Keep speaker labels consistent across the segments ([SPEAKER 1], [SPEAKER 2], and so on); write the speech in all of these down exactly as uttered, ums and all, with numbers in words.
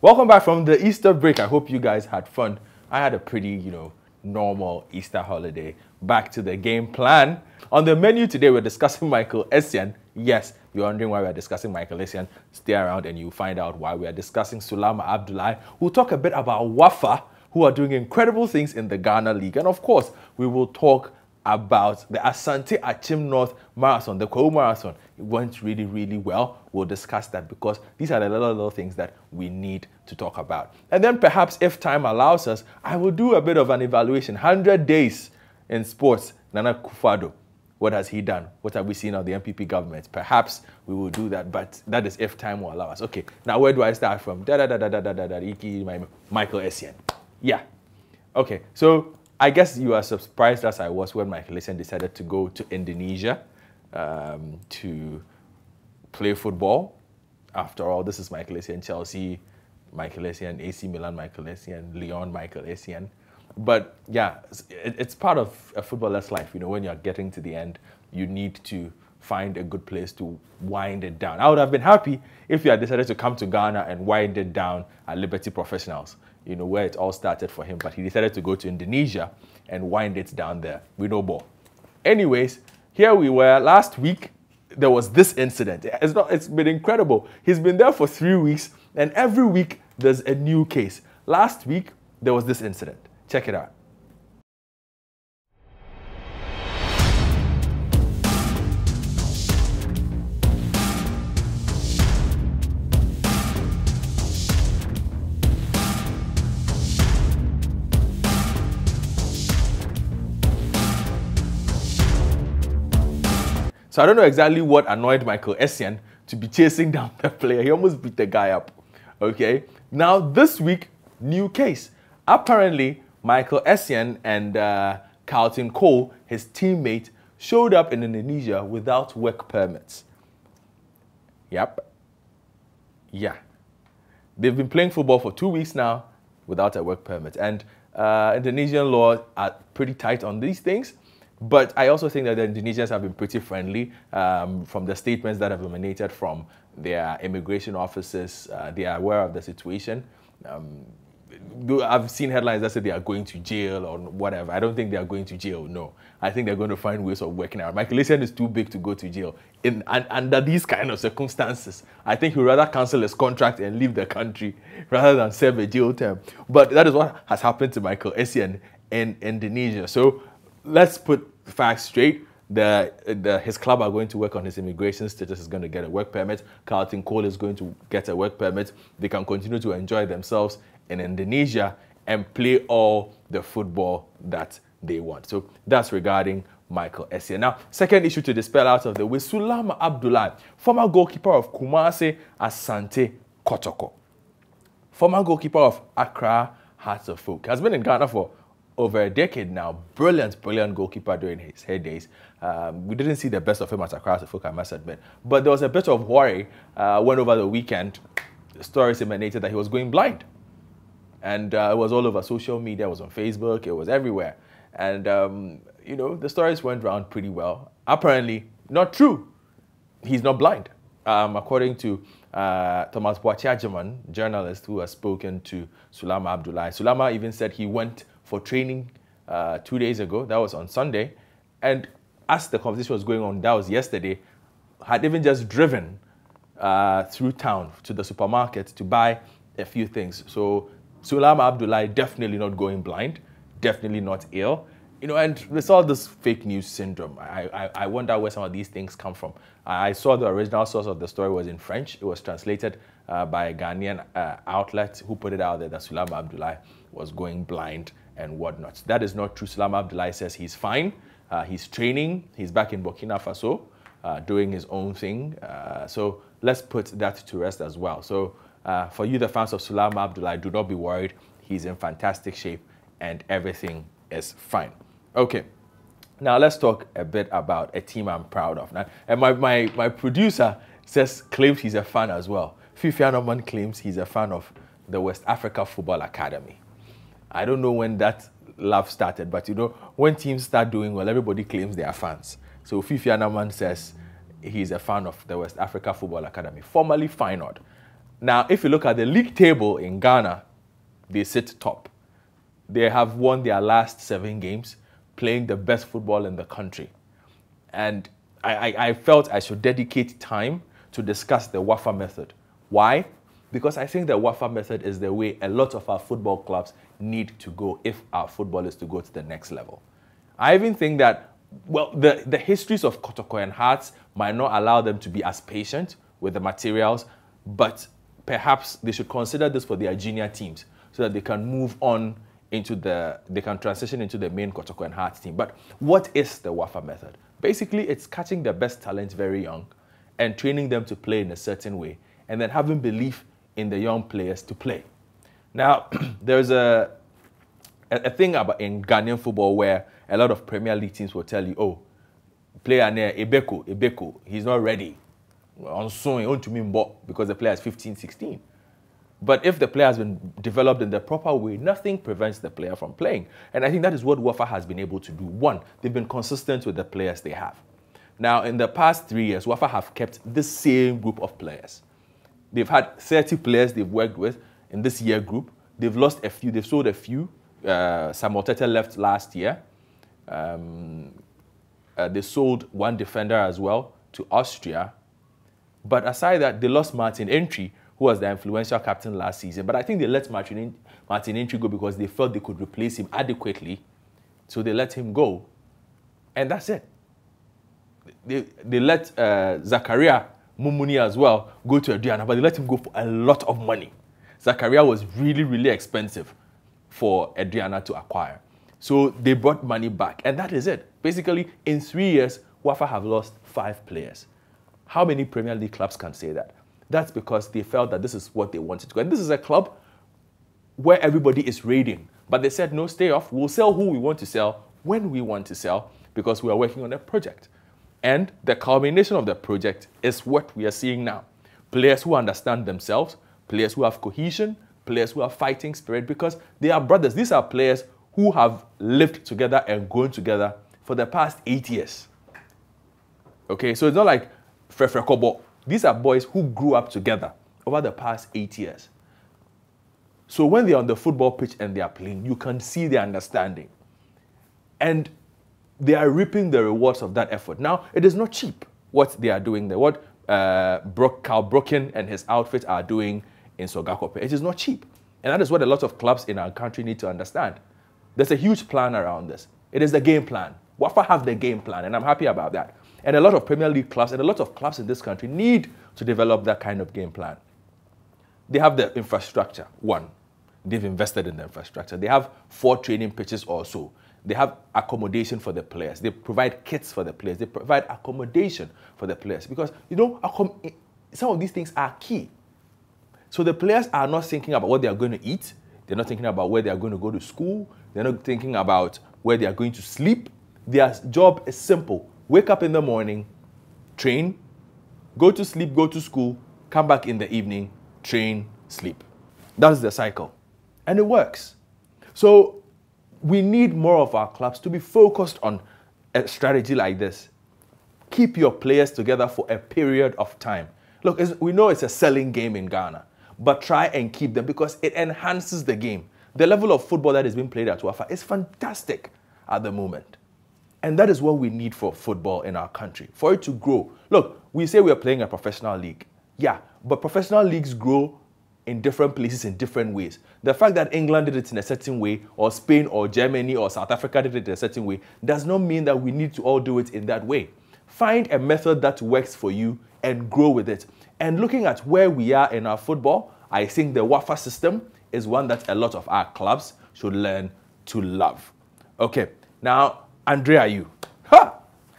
[SPEAKER 1] Welcome back from the Easter break. I hope you guys had fun. I had a pretty, you know, normal Easter holiday. Back to the game plan. On the menu today, we're discussing Michael Essien. Yes, you're wondering why we're discussing Michael Essien. Stay around and you'll find out why. We are discussing Sulama Abdullahi. We'll talk a bit about Wafa, who are doing incredible things in the Ghana League. And of course, we will talk about the Asante Achim North Marathon, the Kwahu Marathon. It went really, really well. We'll discuss that because these are the little, little things that we need to talk about. And then perhaps if time allows us, I will do a bit of an evaluation. one hundred days in sports. Nana Akufo-Addo, what has he done? What have we seen of the N P P government? Perhaps we will do that, but that is if time will allow us. Okay, now where do I start from? Da da da da da da da da. Iki, my Michael Essien. Yeah. Okay, so I guess you are surprised as I was when Michael Essien decided to go to Indonesia um, to play football. After all, this is Michael Essien, Chelsea, Michael Essien, A C Milan, Michael Essien, Lyon, Michael Essien. But yeah, it, it's part of a footballer's life. You know, when you're getting to the end, you need to find a good place to wind it down. I would have been happy if you had decided to come to Ghana and wind it down at Liberty Professionals, you know, where it all started for him. But he decided to go to Indonesia and wind it down there with no ball. Anyways, here we were last week. There was this incident. It's not, it's been incredible. He's been there for three weeks, and every week there's a new case. Last week, there was this incident. Check it out. So I don't know exactly what annoyed Michael Essien to be chasing down the player. He almost beat the guy up. Okay. Now this week, new case. Apparently, Michael Essien and uh, Carlton Cole, his teammate, showed up in Indonesia without work permits. Yep. Yeah. They've been playing football for two weeks now without a work permit. And uh, Indonesian law are pretty tight on these things. But I also think that the Indonesians have been pretty friendly um, from the statements that have emanated from their immigration officers. Uh, they are aware of the situation. Um, I've seen headlines that say they are going to jail or whatever. I don't think they are going to jail, no. I think they're going to find ways of working out. Michael Essien is too big to go to jail. In, and, under these kind of circumstances, I think he'd rather cancel his contract and leave the country rather than serve a jail term. But that is what has happened to Michael Essien in Indonesia. So let's put facts straight. The, the, his club are going to work on his immigration status. Is going to get a work permit. Carlton Cole is going to get a work permit. They can continue to enjoy themselves in Indonesia and play all the football that they want. So that's regarding Michael Essien. Now, second issue to dispel out of the way, Sulama Abdullahi, former goalkeeper of Kumasi Asante Kotoko, former goalkeeper of Accra Hearts of Oak, has been in Ghana for over a decade now. Brilliant, brilliant goalkeeper during his heydays. Um, we didn't see the best of him at Accra Hearts of Oak, I must admit. But there was a bit of worry uh, when over the weekend, stories emanated that he was going blind. And uh, it was all over social media. It was on Facebook. It was everywhere. And, um, you know, the stories went around pretty well. Apparently, not true. He's not blind. Um, according to uh, Thomas Boachiajaman, journalist who has spoken to Sulama Abdullahi. Sulama even said he went for training uh, two days ago. That was on Sunday. And as the conversation was going on, that was yesterday, had even just driven uh, through town to the supermarket to buy a few things. So Sulama Abdullahi definitely not going blind, definitely not ill. You know, and there's all this fake news syndrome. I, I, I wonder where some of these things come from. I saw the original source of the story was in French. It was translated uh, by a Ghanaian uh, outlet who put it out there that Sulama Abdullahi was going blind and whatnot. That is not true. Sulama Abdullahi says he's fine. Uh, he's training. He's back in Burkina Faso uh, doing his own thing. Uh, so let's put that to rest as well. So uh, for you, the fans of Sulama Abdullahi, do not be worried. He's in fantastic shape and everything is fine. Okay, now let's talk a bit about a team I'm proud of. Now, and my, my, my producer says, claims he's a fan as well. Fifi Anoman claims he's a fan of the West Africa Football Academy. I don't know when that love started, but you know, when teams start doing well, everybody claims they are fans. So Fifi Anoman says he's a fan of the West Africa Football Academy, formerly Feyenoord. Now, if you look at the league table in Ghana, they sit top. They have won their last seven games, playing the best football in the country. And I, I, I felt I should dedicate time to discuss the WAFA method. Why? Because I think the WAFA method is the way a lot of our football clubs need to go if our football is to go to the next level. I even think that, well, the, the histories of Kotoko and Hearts might not allow them to be as patient with the materials, but perhaps they should consider this for their junior teams so that they can move on into the, they can transition into the main Kotoko and Hearts team. But what is the WAFA method? Basically, it's catching the best talents very young and training them to play in a certain way, and then having belief in the young players to play. Now, there's a, a thing about in Ghanaian football where a lot of Premier League teams will tell you, oh, player near Ebeko, Ebeko, he's not ready. On soon, on to me because the player is fifteen, sixteen. But if the player has been developed in the proper way, nothing prevents the player from playing. And I think that is what WAFA has been able to do. One, they've been consistent with the players they have. Now, in the past three years, WAFA have kept the same group of players. They've had thirty players they've worked with in this year group. They've lost a few, they've sold a few. Uh, Samuel Tete left last year. Um, uh, they sold one defender as well to Austria. But aside that, they lost Martin Entry, who was the influential captain last season. But I think they let Martin, Martin Entry go because they felt they could replace him adequately. So they let him go. And that's it. They, they let uh, Zakaria Mumuni as well go to Adriana, but they let him go for a lot of money. Zakaria was really, really expensive for Adriana to acquire. So they brought money back, and that is it. Basically, in three years, WAFA have lost five players. How many Premier League clubs can say that? That's because they felt that this is what they wanted to go. And this is a club where everybody is raiding. But they said, no, stay off. We'll sell who we want to sell, when we want to sell, because we are working on a project. And the culmination of the project is what we are seeing now. Players who understand themselves, players who have cohesion, players who have fighting spirit, because they are brothers. These are players who have lived together and grown together for the past eight years. Okay, so it's not like Frefre Kobo. These are boys who grew up together over the past eight years. So when they're on the football pitch and they are playing, you can see their understanding. And they are reaping the rewards of that effort. Now, it is not cheap what they are doing there. What uh, Carl Broken and his outfit are doing in Sogakope. It is not cheap. And that is what a lot of clubs in our country need to understand. There's a huge plan around this. It is the game plan. WAFA have the game plan, and I'm happy about that. And a lot of Premier League clubs and a lot of clubs in this country need to develop that kind of game plan. They have the infrastructure, one. They've invested in the infrastructure. They have four training pitches or so. They have accommodation for the players. They provide kits for the players. They provide accommodation for the players. Because, you know, some of these things are key. So the players are not thinking about what they are going to eat. They're not thinking about where they are going to go to school. They're not thinking about where they are going to sleep. Their job is simple. Wake up in the morning, train, go to sleep, go to school, come back in the evening, train, sleep. That's the cycle. And it works. So we need more of our clubs to be focused on a strategy like this. Keep your players together for a period of time. Look, we know it's a selling game in Ghana, but try and keep them because it enhances the game. The level of football that is being played at WAFA is fantastic at the moment. And that is what we need for football in our country, for it to grow. Look, we say we are playing a professional league. Yeah, but professional leagues grow in different places in different ways. The fact that England did it in a certain way, or Spain or Germany or South Africa did it in a certain way, does not mean that we need to all do it in that way. Find a method that works for you and grow with it. And looking at where we are in our football, I think the WAFA system is one that a lot of our clubs should learn to love. Okay, now, Andre Ayew. Ha!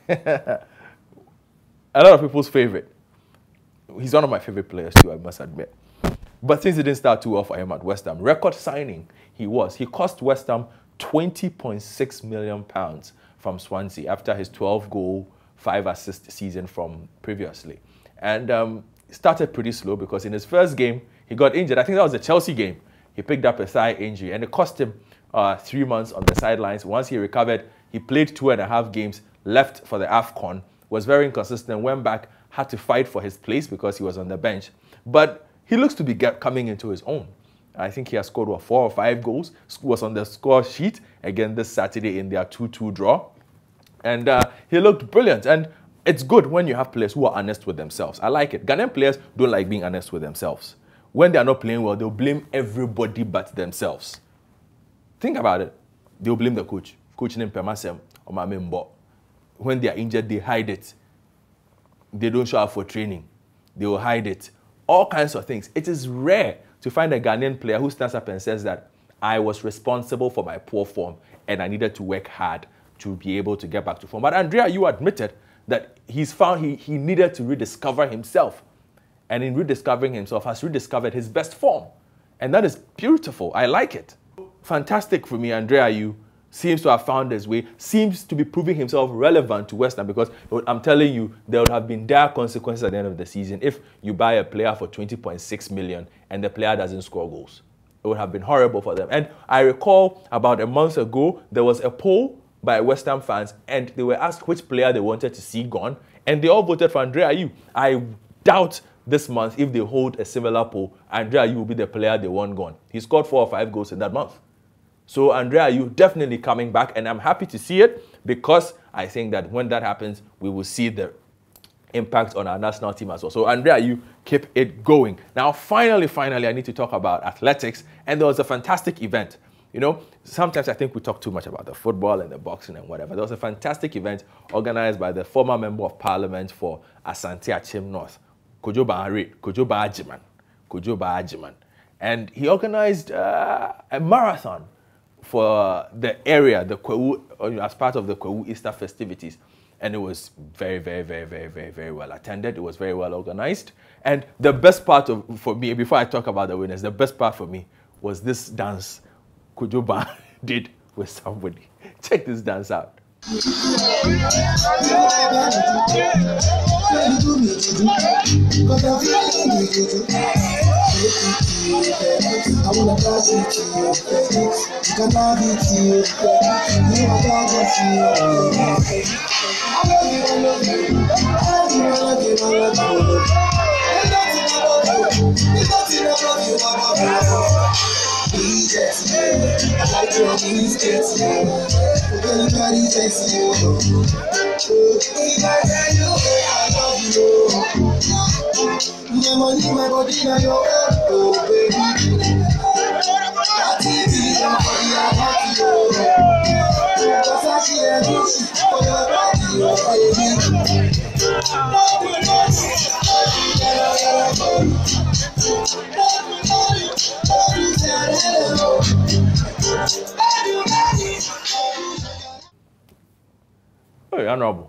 [SPEAKER 1] A lot of people's favorite. He's one of my favorite players too, I must admit. But things didn't start too well for him at West Ham. Record signing he was. He cost West Ham twenty point six million pounds from Swansea after his twelve goal, five assist season from previously. And um, started pretty slow because in his first game, he got injured. I think that was the Chelsea game. He picked up a thigh injury and it cost him uh, three months on the sidelines. Once he recovered, he played two and a half games, left for the AFCON, was very inconsistent, went back, had to fight for his place because he was on the bench. But he looks to be get, coming into his own. I think he has scored, what, four or five goals. Was on the score sheet again this Saturday in their two two draw. And uh, he looked brilliant. And it's good when you have players who are honest with themselves. I like it. Ghanaian players don't like being honest with themselves. When they are not playing well, they'll blame everybody but themselves. Think about it. They'll blame the coach. Coach named Pemasem or Mamembo. When they are injured, they hide it. They don't show up for training. They will hide it. All kinds of things. It is rare to find a Ghanaian player who stands up and says that I was responsible for my poor form and I needed to work hard to be able to get back to form. But Andre Ayew admitted that he's found he, he needed to rediscover himself. And in rediscovering himself, has rediscovered his best form. And that is beautiful. I like it. Fantastic for me. Andre Ayew seems to have found his way, seems to be proving himself relevant to West Ham, because I'm telling you, there would have been dire consequences at the end of the season if you buy a player for twenty point six million and the player doesn't score goals. It would have been horrible for them. And I recall about a month ago, there was a poll by West Ham fans and they were asked which player they wanted to see gone, and they all voted for Andre Ayew. I doubt this month, if they hold a similar poll, Andre Ayew will be the player they want gone. He scored four or five goals in that month. So Andre Ayew definitely coming back, and I'm happy to see it, because I think that when that happens, we will see the impact on our national team as well. So Andre Ayew, keep it going. Now, finally, finally, I need to talk about athletics, and there was a fantastic event. You know, sometimes I think we talk too much about the football and the boxing and whatever. There was a fantastic event organized by the former Member of Parliament for Asante Achim North, Kojo Bahari, Kojo Bajiman, Kojo Bajiman. And he organized uh, a marathon for the area, the Kwewu, as part of the Kwewu Easter festivities. And it was very, very, very, very, very, very well attended. It was very well organized. And the best part of, for me, before I talk about the winners, the best part for me was this dance Kojo Bah did with somebody. Check this dance out. Hey, Honorable,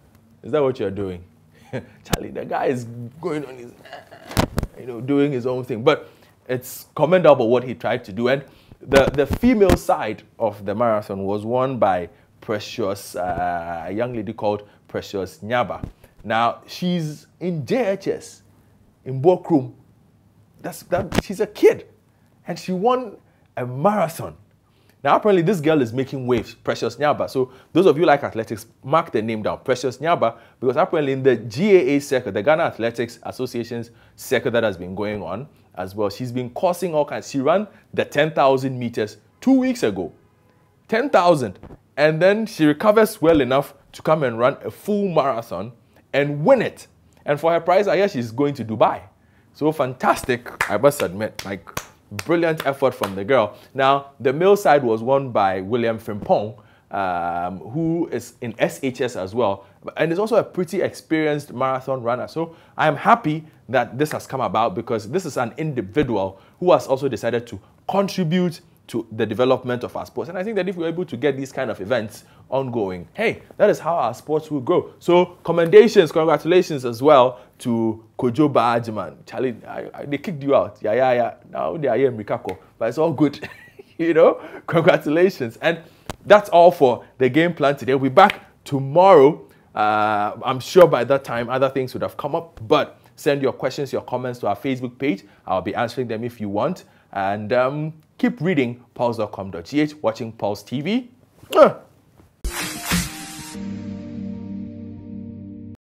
[SPEAKER 1] is that what you're doing? Charlie, the guy is going on his, you know, doing his own thing. But it's commendable what he tried to do. And the, the female side of the marathon was won by Precious, uh, a young lady called Precious Nyaba. Now, she's in J H S, in Bokrum. That's, that, she's a kid. And she won a marathon. Now, apparently, this girl is making waves, Precious Nyaba. So, those of you like athletics, mark the name down, Precious Nyaba, because apparently in the G A A circuit, the Ghana Athletics Association's circuit that has been going on as well, she's been causing all kinds. She ran the ten thousand meters two weeks ago. ten thousand. And then she recovers well enough to come and run a full marathon and win it. And for her prize, I guess she's going to Dubai. So fantastic, I must admit. Like, brilliant effort from the girl. Now, the male side was won by William Frimpong, um, who is in S H S as well, and is also a pretty experienced marathon runner. So I'm happy that this has come about, because this is an individual who has also decided to contribute to the development of our sports. And I think that if we're able to get these kind of events ongoing, hey, that is how our sports will grow. So commendations, congratulations as well to Kojo Bajiman. Charlie, I, I, they kicked you out. Yeah, yeah, yeah. Now they are here in Mikako, but it's all good. You know, congratulations. And that's all for the game plan today. We'll be back tomorrow. Uh, I'm sure by that time other things would have come up, but send your questions, your comments to our Facebook page. I'll be answering them if you want. And um, keep reading pulse dot com dot g h, watching Pulse T V.